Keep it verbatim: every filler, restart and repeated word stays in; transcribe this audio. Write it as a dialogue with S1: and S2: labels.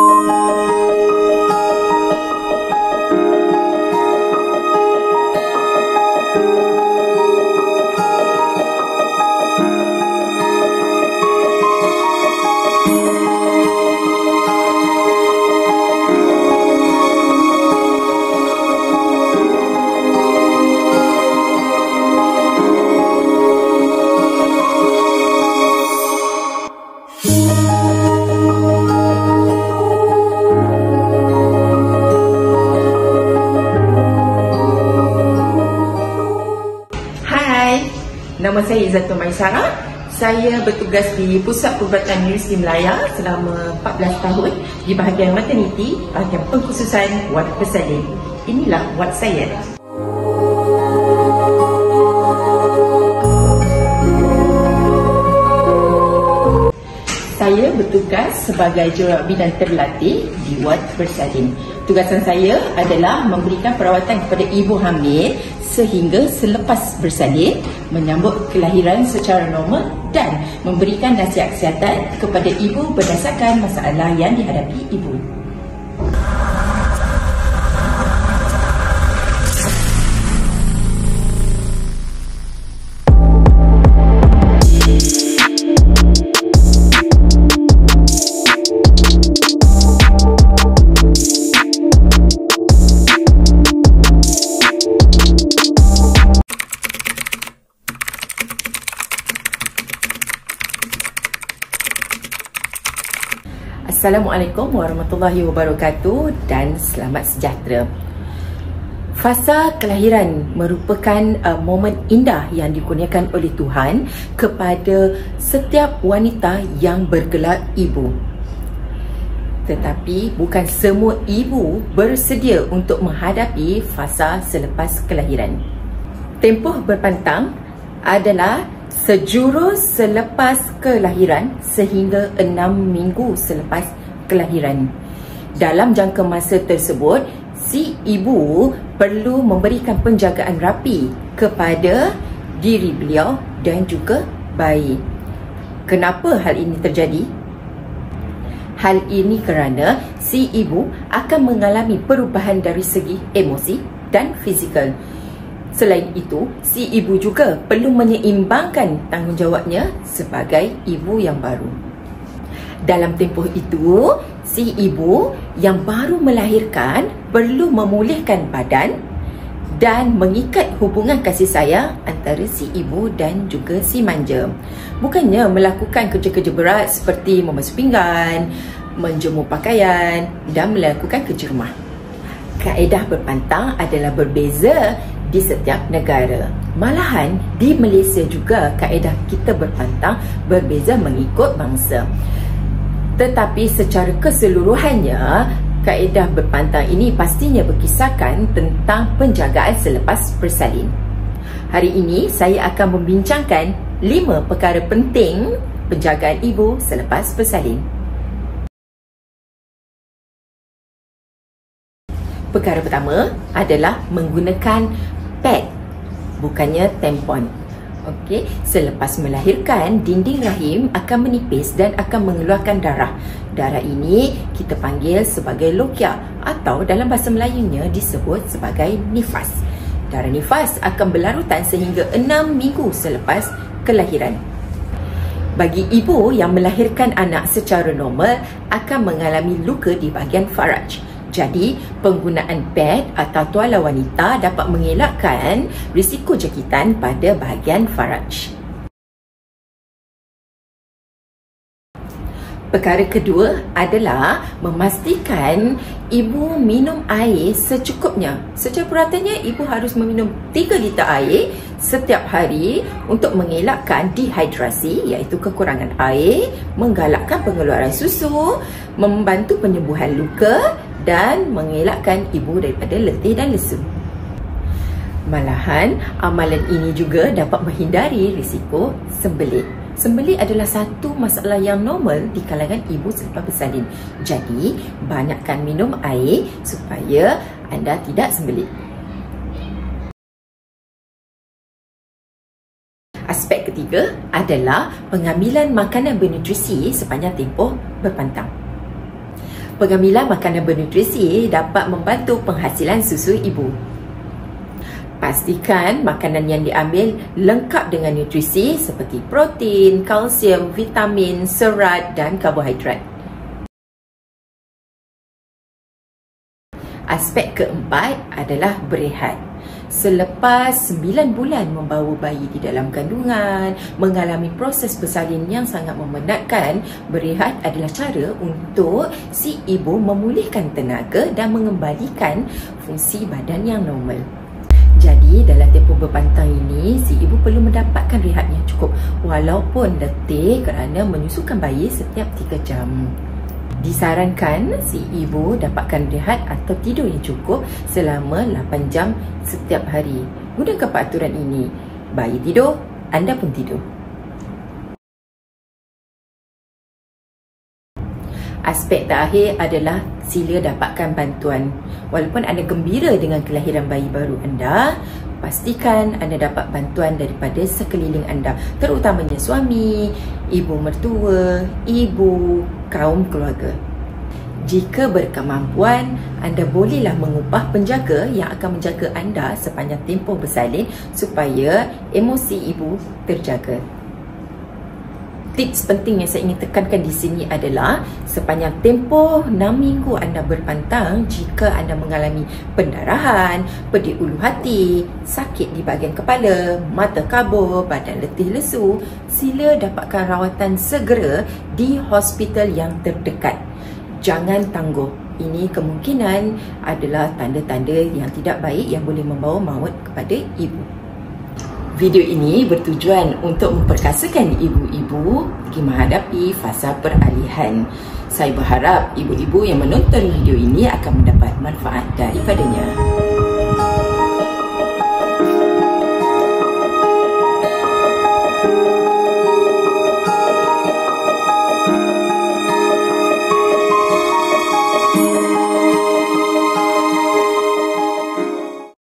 S1: Nama saya Izzatul Maisarah. Saya bertugas di Pusat Perubatan Universiti Melaya selama empat belas tahun di bahagian maternity, bahagian pengkhususan wad bersalin. Inilah wad saya. Saya bertugas sebagai jurubidan terlatih di wad bersalin. Tugasan saya adalah memberikan perawatan kepada ibu hamil sehingga selepas bersalin, menyambut kelahiran secara normal dan memberikan nasihat kesihatan kepada ibu berdasarkan masalah yang dihadapi ibu. Assalamualaikum warahmatullahi wabarakatuh dan selamat sejahtera. Fasa kelahiran merupakan uh, momen indah yang dikurniakan oleh Tuhan kepada setiap wanita yang bergelar ibu. Tetapi bukan semua ibu bersedia untuk menghadapi fasa selepas kelahiran. Tempoh berpantang adalah sejurus selepas kelahiran sehingga enam minggu selepas kelahiran. Dalam jangka masa tersebut, si ibu perlu memberikan penjagaan rapi kepada diri beliau dan juga bayi. Kenapa hal ini terjadi? Hal ini kerana si ibu akan mengalami perubahan dari segi emosi dan fizikal. Selain itu, si ibu juga perlu menyeimbangkan tanggungjawabnya sebagai ibu yang baru. Dalam tempoh itu, si ibu yang baru melahirkan perlu memulihkan badan dan mengikat hubungan kasih sayang antara si ibu dan juga si manja. Bukannya melakukan kerja-kerja berat seperti membasuh pinggan, menjemur pakaian dan melakukan kerja rumah. Kaedah berpantang adalah berbeza di setiap negara. Malahan di Malaysia juga kaedah kita berpantang berbeza mengikut bangsa. Tetapi secara keseluruhannya, kaedah berpantang ini pastinya berkisarkan tentang penjagaan selepas bersalin. Hari ini saya akan membincangkan lima perkara penting penjagaan ibu selepas bersalin. Perkara pertama adalah menggunakan pad, bukannya tampon. Okey, selepas melahirkan, dinding rahim akan menipis dan akan mengeluarkan darah. Darah ini kita panggil sebagai lokia atau dalam bahasa Melayunya disebut sebagai nifas. Darah nifas akan berlarutan sehingga enam minggu selepas kelahiran. Bagi ibu yang melahirkan anak secara normal akan mengalami luka di bahagian faraj. Jadi, penggunaan pad atau tuala wanita dapat mengelakkan risiko jangkitan pada bahagian faraj. Perkara kedua adalah memastikan ibu minum air secukupnya. Secara puratanya, ibu harus meminum tiga liter air setiap hari untuk mengelakkan dehidrasi, iaitu kekurangan air, menggalakkan pengeluaran susu, membantu penyembuhan luka dan mengelakkan ibu daripada letih dan lesu. Malahan, amalan ini juga dapat menghindari risiko sembelit. Sembelit adalah satu masalah yang normal di kalangan ibu selepas bersalin. Jadi, banyakkan minum air supaya anda tidak sembelit. Aspek ketiga adalah pengambilan makanan bernutrisi sepanjang tempoh berpantang. Pengambilan makanan bernutrisi dapat membantu penghasilan susu ibu. Pastikan makanan yang diambil lengkap dengan nutrisi seperti protein, kalsium, vitamin, serat dan karbohidrat. Aspek keempat adalah berehat. Selepas sembilan bulan membawa bayi di dalam kandungan, mengalami proses bersalin yang sangat memenatkan, berehat adalah cara untuk si ibu memulihkan tenaga dan mengembalikan fungsi badan yang normal. Jadi dalam tempoh berpantang ini, si ibu perlu mendapatkan rehat yang cukup walaupun letih kerana menyusukan bayi setiap tiga jam. Disarankan si ibu dapatkan rehat atau tidur yang cukup selama lapan jam setiap hari. Gunakan peraturan ini. Bayi tidur, anda pun tidur. Aspek terakhir adalah sila dapatkan bantuan. Walaupun anda gembira dengan kelahiran bayi baru anda, pastikan anda dapat bantuan daripada sekeliling anda, terutamanya suami, ibu mertua, ibu, kaum keluarga. Jika berkemampuan, anda bolehlah mengupah penjaga yang akan menjaga anda sepanjang tempoh bersalin supaya emosi ibu terjaga. Tips penting yang saya ingin tekankan di sini adalah sepanjang tempoh enam minggu anda berpantang, jika anda mengalami pendarahan, pedih ulu hati, sakit di bahagian kepala, mata kabur, badan letih lesu, sila dapatkan rawatan segera di hospital yang terdekat. Jangan tangguh. Ini kemungkinan adalah tanda-tanda yang tidak baik yang boleh membawa maut kepada ibu. Video ini bertujuan untuk memperkasakan ibu-ibu bagi menghadapi fasa peralihan. Saya berharap ibu-ibu yang menonton video ini akan mendapat manfaat daripadanya.